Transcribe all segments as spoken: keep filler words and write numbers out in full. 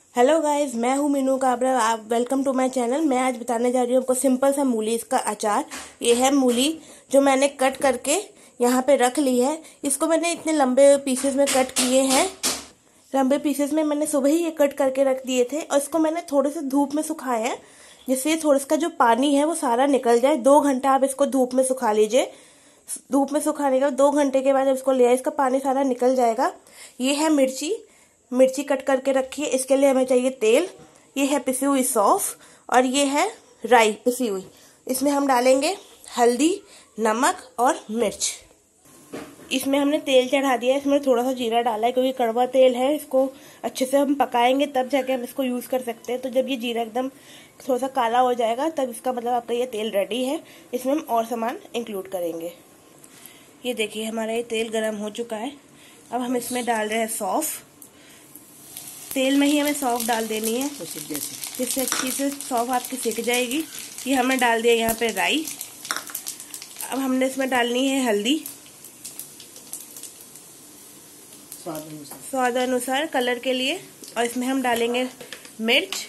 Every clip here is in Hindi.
हेलो गाइस, मैं हूँ मीनू काबरा। आप वेलकम टू माय चैनल। मैं आज बताने जा रही हूँ आपको सिंपल सा मूली इसका अचार। ये है मूली जो मैंने कट करके यहाँ पे रख ली है। इसको मैंने इतने लंबे पीसेस में कट किए हैं। लंबे पीसेस में मैंने सुबह ही ये कट करके रख दिए थे और इसको मैंने थोड़े से धूप में सुखाया है, जिससे थोड़ा इसका जो पानी है वो सारा निकल जाए। दो घंटा आप इसको धूप में सुखा लीजिए। धूप में सुखाने के दो घंटे के बाद जब इसको ले आए, इसका पानी सारा निकल जाएगा। ये है मिर्ची मिर्ची कट करके रखी है। इसके लिए हमें चाहिए तेल। ये है पिसी हुई सौंफ और ये है राई पिसी हुई। इसमें हम डालेंगे हल्दी, नमक और मिर्च। इसमें हमने तेल चढ़ा दिया है। इसमें थोड़ा सा जीरा डाला है क्योंकि कड़वा तेल है। इसको अच्छे से हम पकाएंगे तब जाके हम इसको यूज कर सकते हैं। तो जब ये जीरा एकदम थोड़ा सा काला हो जाएगा तब इसका मतलब आपका ये तेल रेडी है। इसमें हम और सामान इंक्लूड करेंगे। ये देखिए हमारा ये तेल गर्म हो चुका है। अब हम इसमें डाल रहे हैं सौंफ। तेल में ही हमें सौंफ डाल देनी है, जिससे अच्छी से सौंफ आपकी सिक जाएगी। ये हमने डाल दिया यहाँ पे राई। अब हमने इसमें डालनी है हल्दी स्वाद अनुसार कलर के लिए, और इसमें हम डालेंगे मिर्च।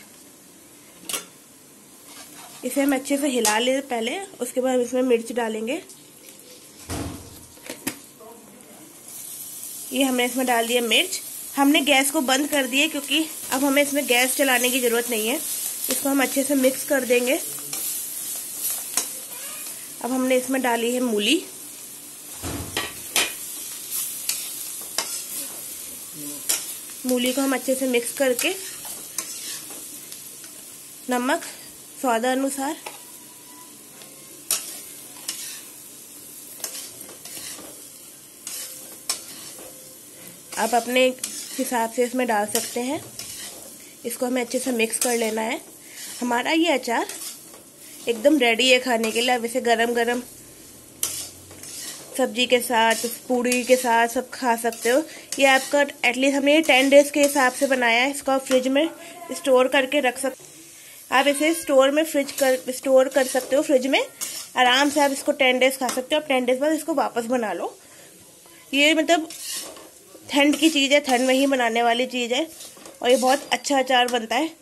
इसे हम अच्छे से हिला ले पहले, उसके बाद हम इसमें मिर्च डालेंगे। ये हमने इसमें डाल दिया मिर्च। हमने गैस को बंद कर दिया क्योंकि अब हमें इसमें गैस चलाने की जरूरत नहीं है। इसको हम अच्छे से मिक्स कर देंगे। अब हमने इसमें डाली है मूली। मूली को हम अच्छे से मिक्स करके नमक स्वाद अनुसार, आप अपने हिसाब से इसमें डाल सकते हैं। इसको हमें अच्छे से मिक्स कर लेना है। हमारा ये अचार एकदम रेडी है खाने के लिए। आप इसे गरम गरम सब्जी के साथ, पूड़ी के साथ सब खा सकते हो। ये आपका एटलीस्ट हमने ये टेन डेज के हिसाब से बनाया है। इसको आप फ्रिज में स्टोर करके रख सकते। आप इसे स्टोर में फ्रिज कर स्टोर कर सकते हो। फ्रिज में आराम से आप इसको टेन डेज खा सकते हो। आप टेन डेज बाद इसको वापस बना लो। ये मतलब ठंड की चीज़ है, ठंड में ही बनाने वाली चीज़ है और ये बहुत अच्छा अचार बनता है।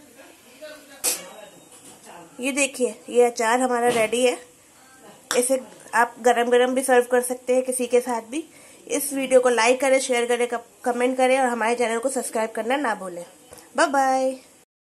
ये देखिए ये अचार हमारा रेडी है। इसे आप गरम गरम भी सर्व कर सकते हैं किसी के साथ भी। इस वीडियो को लाइक करें, शेयर करें, कमेंट करें और हमारे चैनल को सब्सक्राइब करना ना भूलें। Bye bye.